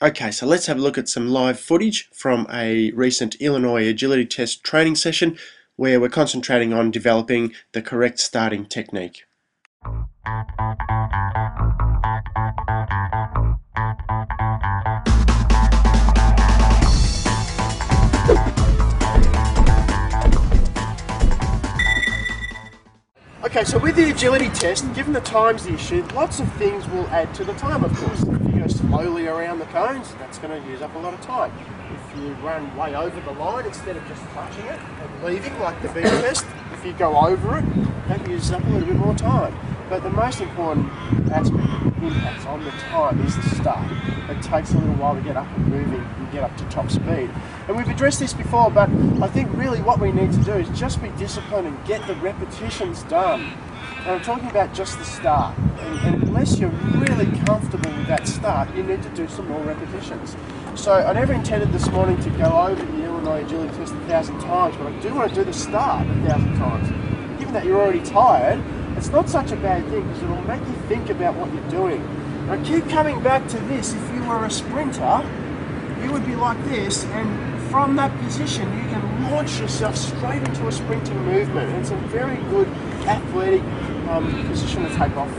Okay, so let's have a look at some live footage from a recent Illinois agility test training session where we're concentrating on developing the correct starting technique. Okay, so with the agility test, given the time's the issue, lots of things will add to the time, of course. If you go slowly around the cones, that's going to use up a lot of time. If you run way over the line instead of just touching it and leaving like the beam test, if you go over it, that uses up a little bit more time. But the most important aspect that impacts on the time is the start. It takes a little while to get up and moving and get up to top speed. And we've addressed this before, but I think really what we need to do is just be disciplined and get the repetitions done. And I'm talking about just the start. And unless you're really comfortable with that start, you need to do some more repetitions. So I never intended this morning to go over the Illinois agility test 1,000 times, but I do want to do the start 1,000 times. Given that you're already tired, it's not such a bad thing because it'll make you think about what you're doing. Now keep coming back to this. If you were a sprinter, you would be like this, and from that position you can launch yourself straight into a sprinting movement. And it's a very good athletic position to take off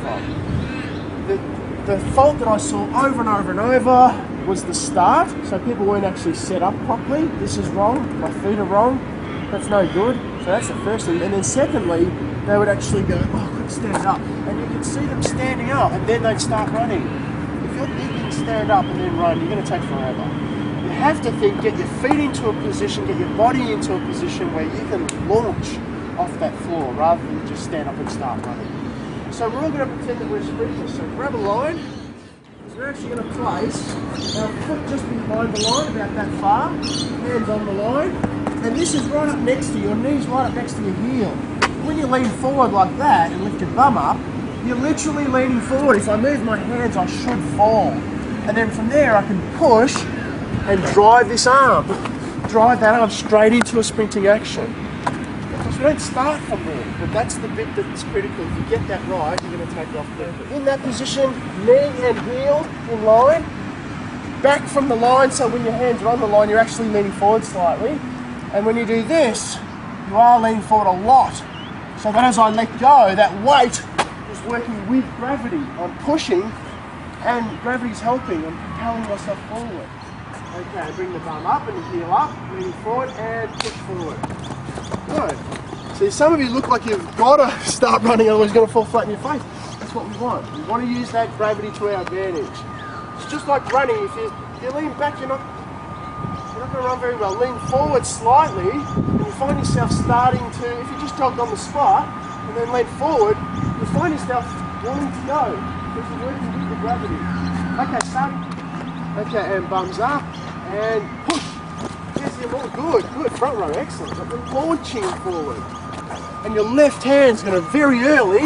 from. The fault that I saw over and over and over was the start. So people weren't actually set up properly. This is wrong, my feet are wrong, that's no good. So that's the first thing. And then secondly, they would actually go, oh, I couldn't stand up. And you could see them standing up and then they'd start running. If you're thinking stand up and then run, you're going to take forever. You have to think, get your feet into a position, get your body into a position where you can launch off that floor rather than just stand up and start running. So we're all going to pretend that we're sprinters. So grab a line. We're actually going to place our foot just behind the line, about that far, hands on the line, and this is right up next to your knees, right up next to your heel. When you lean forward like that and lift your bum up, you're literally leaning forward. If I move my hands, I should fall. And then from there, I can push and drive this arm, drive that arm straight into a sprinting action. Because we don't start from there, but that's the bit that's critical. If you get that right, you're going to take off there. In that position, knee and heel in line, back from the line, so when your hands are on the line, you're actually leaning forward slightly. And when you do this, you are leaning forward a lot. So that as I let go, that weight is working with gravity. I'm pushing, and gravity's helping. I'm propelling myself forward. Okay, bring the bum up and the heel up, leaning forward and push forward. Good. See, some of you look like you've got to start running, otherwise you're going to fall flat in your face. That's what we want. We want to use that gravity to our advantage. It's just like running. If you lean back, you're not going to run very well. Lean forward slightly, and you find yourself starting to, if you just jogged on the spot, and then lean forward, you'll find yourself wanting to go, because you're working with the gravity. Okay, starting. Okay, and bums up, and push. Yes, you're more good, front row, excellent. But we're launching forward. And your left hand's going to very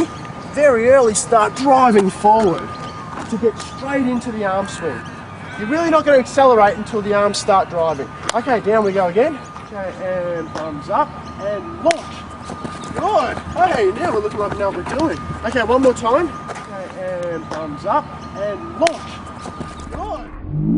early start driving forward to get straight into the arm swing. You're really not going to accelerate until the arms start driving. Okay, down we go again. Okay, and thumbs up, and launch. Good. Hey, now we're looking like we know what we're doing. Okay, one more time. Okay, and thumbs up, and launch. Good.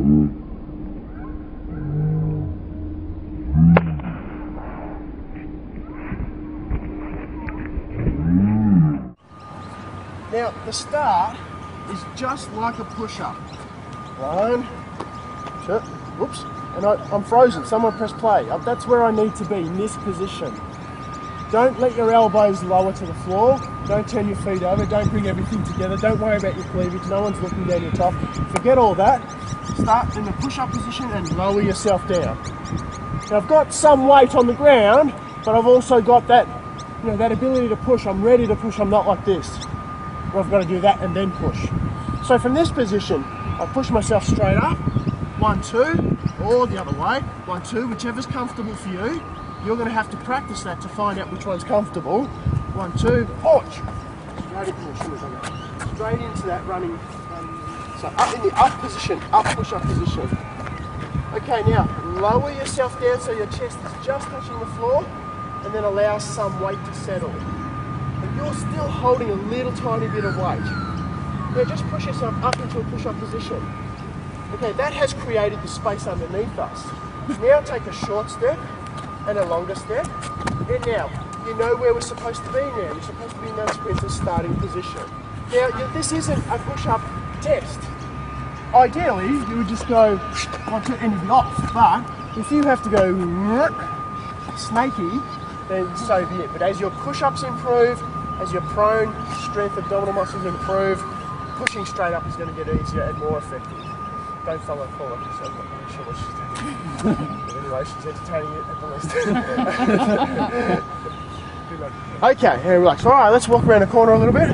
Now, the start is just like a push-up. 1, 2, whoops, and I'm frozen. Someone press play. That's where I need to be, in this position. Don't let your elbows lower to the floor. Don't turn your feet over. Don't bring everything together. Don't worry about your cleavage. No one's looking down your top. Forget all that. Start in the push-up position and lower yourself down. Now, I've got some weight on the ground, but I've also got that, that ability to push. I'm ready to push. I'm not like this, where I've got to do that and then push. So from this position, I push myself straight up, 1, 2, or the other way, 1, 2, whichever's comfortable for you. You're going to have to practice that to find out which one's comfortable. 1, 2, push. Straight into that running. So up in the up position, up push-up position. Okay, now lower yourself down so your chest is just touching the floor, and then allow some weight to settle. And you're still holding a little tiny bit of weight. Now just push yourself up into a push-up position. Okay, that has created the space underneath us. Now take a short step and a longer step. And now, you know where we're supposed to be now. You're supposed to be in that sprinter's starting position. Now, this isn't a push-up test. Ideally, you would just go onto any blocks, but if you have to go snaky, then so be it. But as your push-ups improve, as your prone strength abdominal muscles improve, pushing straight up is going to get easier and more effective. Don't follow Paula, because I'm not really sure what she's doing. But anyway, she's entertaining it at the least. Okay, and relax. All right, let's walk around the corner a little bit.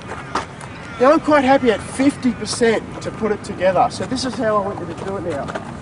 Now I'm quite happy at 50% to put it together. So this is how I want you to do it now.